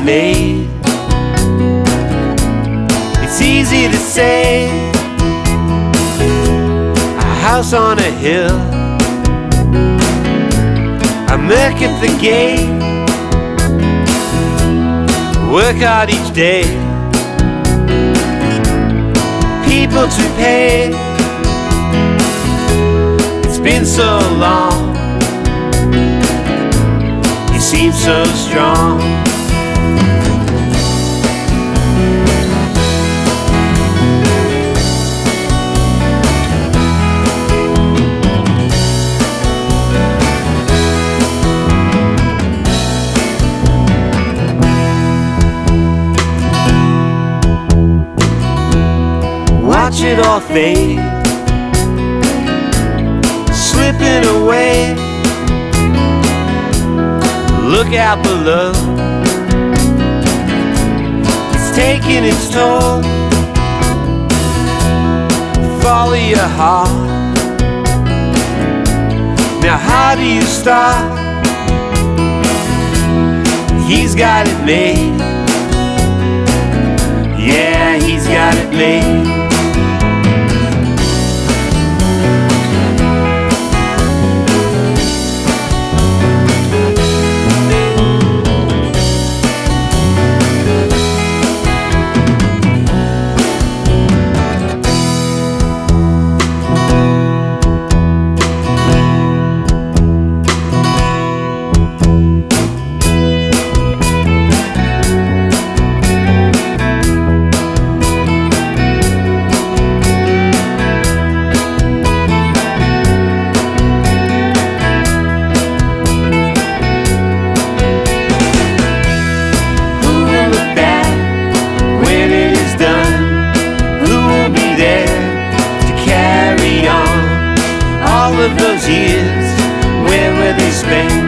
made. It's easy to say, a house on a hill, a murk at the gate, work hard each day, people to pay. It's been so long, you seem so strong. Watch it all fade, slipping away. Look out below, it's taking its toll. Follow your heart. Now how do you start? He's got it made. Yeah, he's got it made. All of those years, where were they spent?